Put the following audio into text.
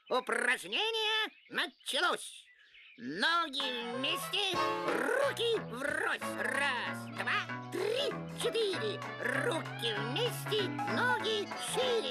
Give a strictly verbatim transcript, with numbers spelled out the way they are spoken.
Упражнение началось. Ноги вместе, руки врозь. Раз, два, три, четыре. Руки вместе, ноги шире.